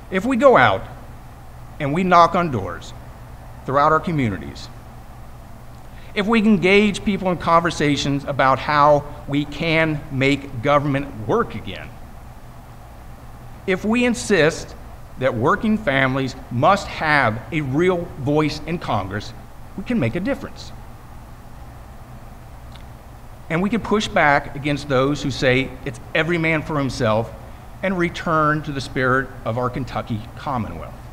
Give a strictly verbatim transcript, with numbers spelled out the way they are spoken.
If we go out and we knock on doors throughout our communities, if we engage people in conversations about how we can make government work again, if we insist that working families must have a real voice in Congress, we can make a difference. And we can push back against those who say it's every man for himself and return to the spirit of our Kentucky Commonwealth.